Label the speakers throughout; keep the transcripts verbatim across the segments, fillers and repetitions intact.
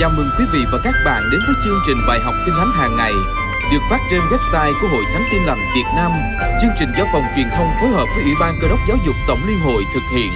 Speaker 1: Chào mừng quý vị và các bạn đến với chương trình bài học Kinh Thánh hàng ngày được phát trên website của Hội Thánh Tin Lành Việt Nam. Chương trình do Phòng Truyền thông phối hợp với Ủy ban Cơ đốc Giáo dục Tổng Liên hội thực hiện.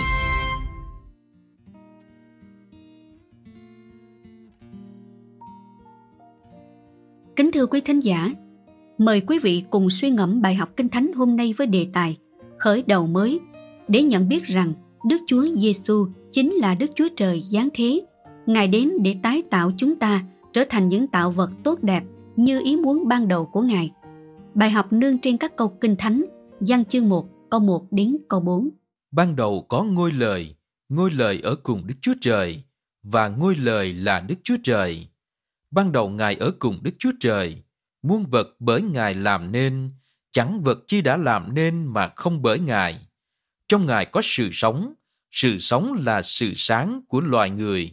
Speaker 2: Kính thưa quý thính giả, mời quý vị cùng suy ngẫm bài học Kinh Thánh hôm nay với đề tài Khởi đầu mới, để nhận biết rằng Đức Chúa Giêsu chính là Đức Chúa Trời giáng thế. Ngài đến để tái tạo chúng ta trở thành những tạo vật tốt đẹp như ý muốn ban đầu của Ngài. Bài học nương trên các câu Kinh Thánh, Giăng chương một, câu một đến câu bốn.
Speaker 1: Ban đầu có ngôi lời, ngôi lời ở cùng Đức Chúa Trời, và ngôi lời là Đức Chúa Trời. Ban đầu Ngài ở cùng Đức Chúa Trời, muôn vật bởi Ngài làm nên, chẳng vật chi đã làm nên mà không bởi Ngài. Trong Ngài có sự sống, sự sống là sự sáng của loài người.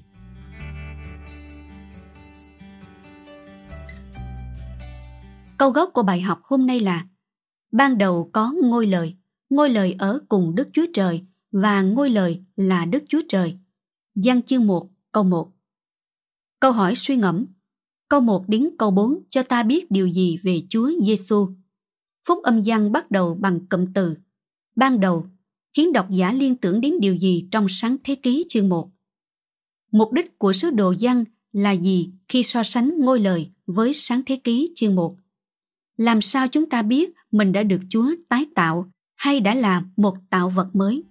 Speaker 2: Câu gốc của bài học hôm nay là: ban đầu có ngôi lời, ngôi lời ở cùng Đức Chúa Trời, và ngôi lời là Đức Chúa Trời. Giăng chương một, câu một. Câu hỏi suy ngẫm. Câu một đến câu bốn cho ta biết điều gì về Chúa Giêsu. Phúc âm Giăng bắt đầu bằng cụm từ ban đầu, khiến độc giả liên tưởng đến điều gì trong Sáng Thế Ký chương một. Mục đích của sứ đồ Giăng là gì khi so sánh ngôi lời với Sáng Thế Ký chương một? Làm sao chúng ta biết mình đã được Chúa tái tạo hay đã là một tạo vật mới?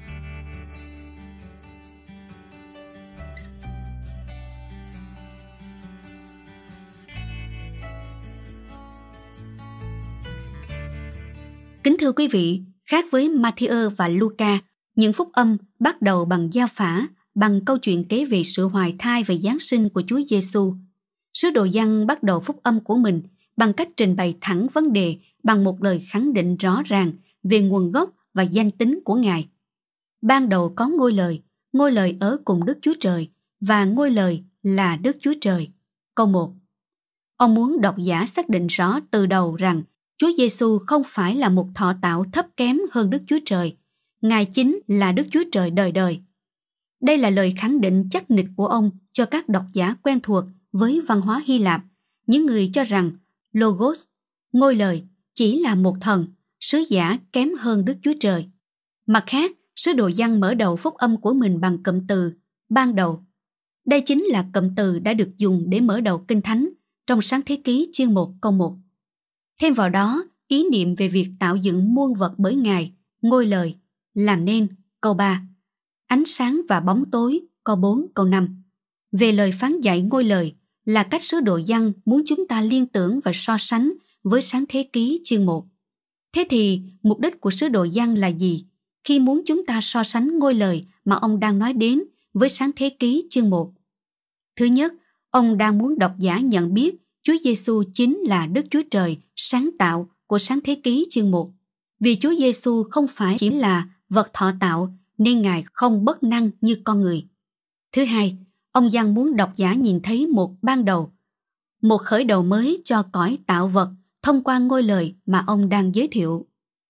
Speaker 2: Kính thưa quý vị, khác với Ma-thi-ơ và Lu-ca, những phúc âm bắt đầu bằng giao phả, bằng câu chuyện kể về sự hoài thai và Giáng sinh của Chúa Giêsu. Sứ đồ Giăng bắt đầu phúc âm của mình bằng cách trình bày thẳng vấn đề bằng một lời khẳng định rõ ràng về nguồn gốc và danh tính của Ngài. Ban đầu có ngôi lời, ngôi lời ở cùng Đức Chúa Trời, và ngôi lời là Đức Chúa Trời. Câu một. Ông muốn độc giả xác định rõ từ đầu rằng Chúa Giêsu không phải là một thọ tạo thấp kém hơn Đức Chúa Trời. Ngài chính là Đức Chúa Trời đời đời. Đây là lời khẳng định chắc nịch của ông cho các độc giả quen thuộc với văn hóa Hy Lạp, những người cho rằng Logos, ngôi lời, chỉ là một thần, sứ giả kém hơn Đức Chúa Trời. Mặt khác, sứ đồ Giăng mở đầu phúc âm của mình bằng cụm từ ban đầu. Đây chính là cụm từ đã được dùng để mở đầu Kinh Thánh trong Sáng Thế Ký chương một câu một. Thêm vào đó, ý niệm về việc tạo dựng muôn vật bởi Ngài, ngôi lời, làm nên, câu ba, ánh sáng và bóng tối, câu bốn, câu năm. Về lời phán dạy ngôi lời là cách sứ đồ Giăng muốn chúng ta liên tưởng và so sánh với Sáng Thế Ký chương một. Thế thì, mục đích của sứ đồ Giăng là gì khi muốn chúng ta so sánh ngôi lời mà ông đang nói đến với Sáng Thế Ký chương một? Thứ nhất, ông đang muốn độc giả nhận biết Chúa Giêsu chính là Đức Chúa Trời sáng tạo của Sáng Thế Ký chương một. Vì Chúa Giêsu không phải chỉ là vật thọ tạo nên Ngài không bất năng như con người. Thứ hai, ông Giăng muốn độc giả nhìn thấy một ban đầu, một khởi đầu mới cho cõi tạo vật thông qua ngôi lời mà ông đang giới thiệu.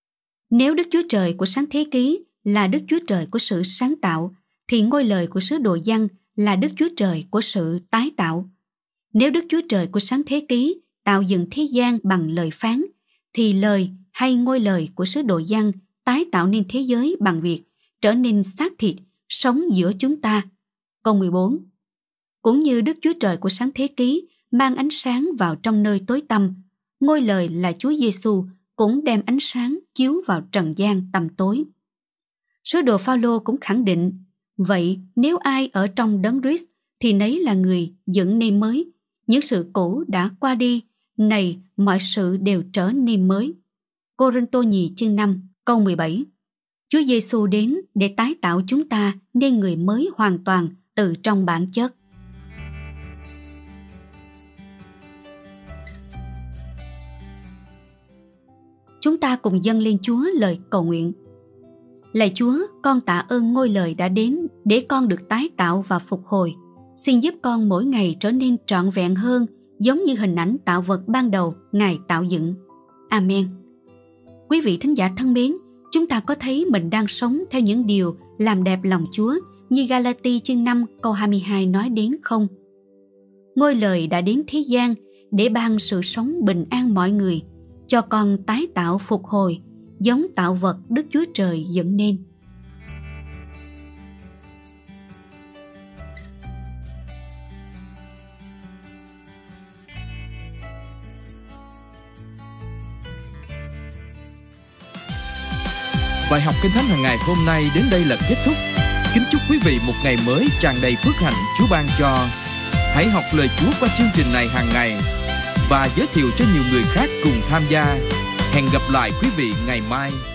Speaker 2: Nếu Đức Chúa Trời của Sáng Thế Ký là Đức Chúa Trời của sự sáng tạo, thì ngôi lời của sứ đồ Giăng là Đức Chúa Trời của sự tái tạo. Nếu Đức Chúa Trời của Sáng Thế Ký tạo dựng thế gian bằng lời phán, thì lời hay ngôi lời của sứ đồ Giăng tái tạo nên thế giới bằng việc trở nên xác thịt, sống giữa chúng ta. Câu mười bốn. Cũng như Đức Chúa Trời của Sáng Thế Ký mang ánh sáng vào trong nơi tối tăm, ngôi lời là Chúa Giêsu cũng đem ánh sáng chiếu vào trần gian tăm tối. Sứ đồ Phao-lô cũng khẳng định, vậy nếu ai ở trong Đấng Christ thì nấy là người dựng nên mới, những sự cũ đã qua đi, này mọi sự đều trở nên mới. Cô-rinh-tô nhì chương năm, câu mười bảy. Chúa Giêsu đến để tái tạo chúng ta nên người mới hoàn toàn từ trong bản chất. Chúng ta cùng dâng lên Chúa lời cầu nguyện. Lạy Chúa, con tạ ơn ngôi lời đã đến để con được tái tạo và phục hồi. Xin giúp con mỗi ngày trở nên trọn vẹn hơn, giống như hình ảnh tạo vật ban đầu Ngài tạo dựng. Amen. Quý vị thính giả thân mến, chúng ta có thấy mình đang sống theo những điều làm đẹp lòng Chúa như Ga-la-ti chương năm câu hai mươi hai nói đến không? Ngôi Lời đã đến thế gian để ban sự sống bình an mọi người, cho con tái tạo phục hồi, giống tạo vật Đức Chúa Trời dựng nên.
Speaker 1: Bài học Kinh Thánh hàng ngày hôm nay đến đây là kết thúc. Kính chúc quý vị một ngày mới tràn đầy phước hạnh Chúa ban cho. Hãy học lời Chúa qua chương trình này hàng ngày và giới thiệu cho nhiều người khác cùng tham gia. Hẹn gặp lại quý vị ngày mai.